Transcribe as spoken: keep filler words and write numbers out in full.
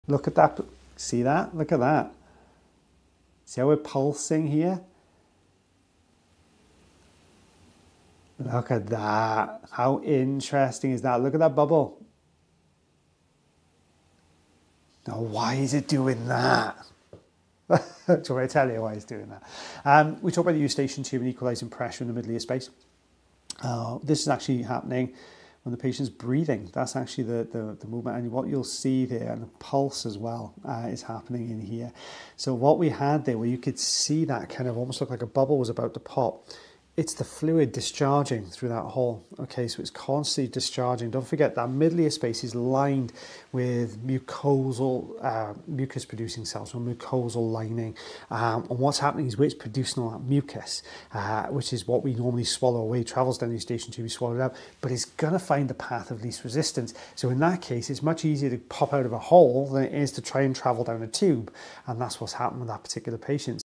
Look at that. See that? Look at that. See how we're pulsing here? Look at that. How interesting is that? Look at that bubble. Now, why is it doing that? Do you want me to tell you why it's doing that? Um, we talk about the eustachian tube and equalizing pressure in the middle ear space. Uh, this is actually happening when the patient's breathing. That's actually the, the, the movement, and what you'll see there, and the pulse as well, uh, is happening in here. So what we had there, where you could see that kind of almost look like a bubble was about to pop, it's the fluid discharging through that hole. Okay, so it's constantly discharging. Don't forget that middle ear space is lined with mucosal, uh, mucus-producing cells, or mucosal lining. Um, and what's happening is where it's producing all that mucus, uh, which is what we normally swallow away, travels down the eustachian tube, we swallow it up, but it's going to find the path of least resistance. So in that case, it's much easier to pop out of a hole than it is to try and travel down a tube. And that's what's happened with that particular patient.